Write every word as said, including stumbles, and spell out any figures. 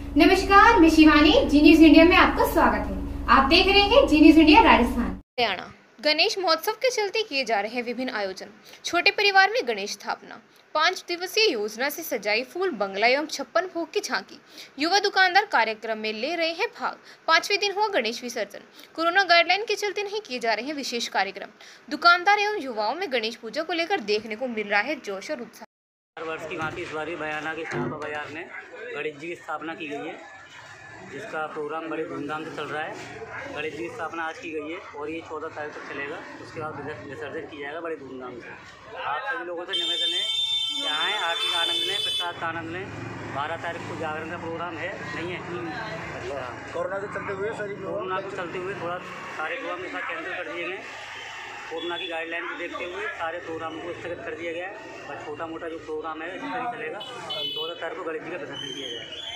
नमस्कार, मैं शिवानी, जी News India में आपका स्वागत है। आप देख रहे हैं Zee News India Rajasthan. Haryana Ganesh Mahotsav के चलते किए जा रहे हैं विभिन्न आयोजन। छोटे परिवार में गणेश स्थापना, पाँच दिवसीय योजना से सजाई फूल बंगला एवं छप्पन भोग की झांकी। युवा दुकानदार कार्यक्रम में ले रहे हैं भाग। पांचवें दिन हुआ गणेश विसर्जन। कोरोना गाइडलाइन के चलते नहीं किए जा रहे हैं विशेष कार्यक्रम। दुकानदार एवं युवाओं में गणेश पूजा को लेकर देखने को मिल रहा है जोश और उत्साह। हर वर्ष की भांति इस बार भी बयाना के शाहबा बाजार में गणेश जी की स्थापना की गई है, जिसका प्रोग्राम बड़े धूमधाम से चल रहा है। गणेश जी की स्थापना आज की गई है और ये चौदह तारीख तक चलेगा। उसके बाद विसर्जन किया जाएगा बड़े धूमधाम से। आप सभी लोगों से निवेदन है कि आएँ, आरती का आनंद लें, प्रसाद का आनंद लें। बारह तारीख को जागरण का प्रोग्राम है, नहीं है? अच्छा, कोरोना के चलते हुए सभी कोरोना को चलते हुए थोड़ा सारे प्रोग्राम के साथ कैंसिल कर दिए गए। कोरोना की गाइडलाइन को देखते हुए सारे प्रोग्राम को स्थगित कर दिया गया है। बस छोटा मोटा जो प्रोग्राम है इस तरह चलेगा। चौदह तारीख को गणेश जी का विसर्जन किया जाएगा।